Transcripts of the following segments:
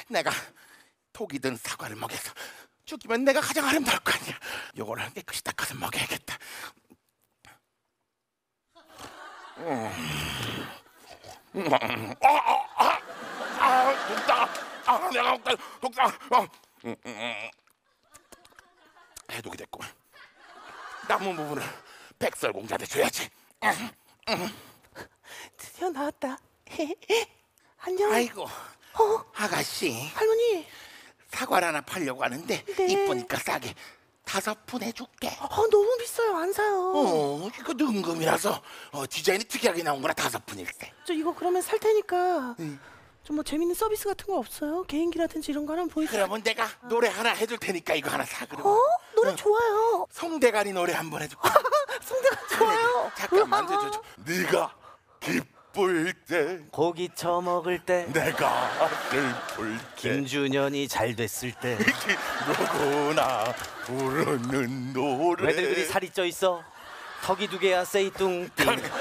내가 독이든 사과를 먹여서 죽이면 내가 가장 아름다울 거 아니야. 요거를 깨끗이 닦아서 먹여야겠다. 독사. 내가 독사. 해독이 됐고 남은 부분을 백설공주한테 줘야지. 드디어 나왔다. 안녕. 아이고, 아가씨. 할머니. 사과를 하나 팔려고 하는데 네. 이쁘니까 싸게 5푼 해줄게. 너무 비싸요. 안 사요. 이거 능금이라서 디자인이 특이하게 나온 거라 5푼일세. 저 이거 그러면 살 테니까 좀 뭐 재밌는 서비스 같은 거 없어요? 개인기라든지 이런 거 하나 보여주세요. 그러면 내가 노래 하나 해줄 테니까 이거 하나 사. 그러면 노래 좋아요. 송대가리 노래 한번 해줄게. 송대가 좋아요. 잠깐만 줘줘. 네가 기쁠 때, 고기 처먹을 때, 내가 슬플 때, 김준현이 잘 됐을 때, 누구나 부르는 노래. 왜들 그리 살이 쪄 있어? 턱이 2개야 세이뚱띵.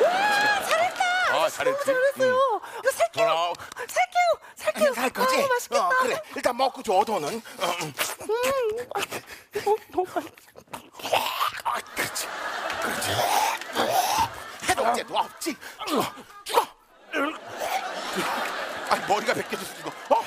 잘했지. 잘했어요. 이거 살게요. 살게요. 살 거지? 맛있겠다. 그래, 일단 먹고 줘. 너는. 너무 맛있어. 그렇지. 해독제도 없지. 죽어. 아니, 머리가 벗겨졌어. 이거.